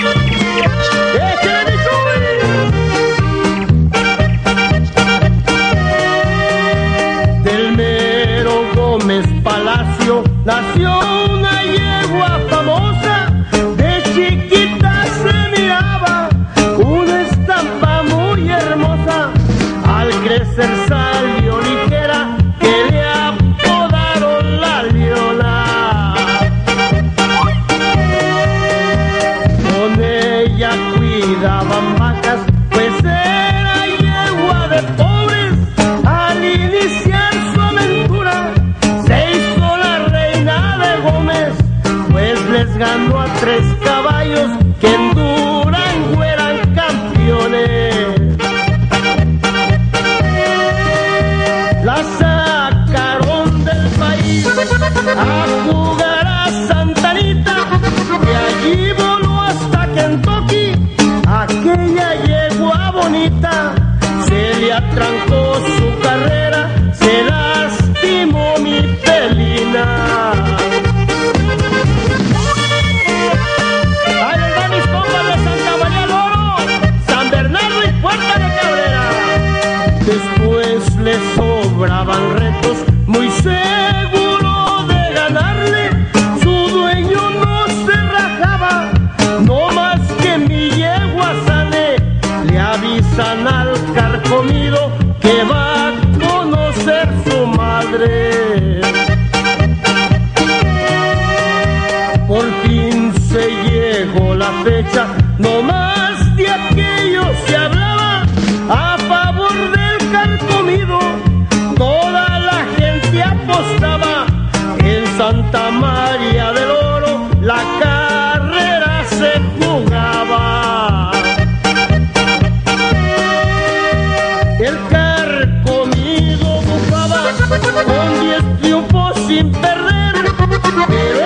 Del mero Gómez Palacio nació una yegua famosa, de chiquita se miraba una estampa muy hermosa, al crecer salió ligera que le apodaron la Leona. Con ella cuidaban vacas, pues era yegua de pobres. Al iniciar su aventura se hizo la reina de Gómez, pues les ganó a 3 caballos que en Durango eran campeones. La sacaron del país a jugar a Santa Anita, de allí voló hasta Kentucky aquella yegua bonita. Se le atrancó su carrera, se lastimó mi felina. Ahí les van mis compas de Santa María del Oro, San Bernardo y Puerta de Cabrera. Después le sobraban retos, muy seguro de ganarle. Su dueño no se rajaba, no más que mi yegua sane. Le avisan al carcomido que va a conocer su madre. Por fin se llegó la fecha, no más de aquello se hablaba. A favor del carcomido toda la gente apostaba. En Santa María del Oro la carrera se jugaba. El carcomido bufaba con 10 triunfos sin perder, pero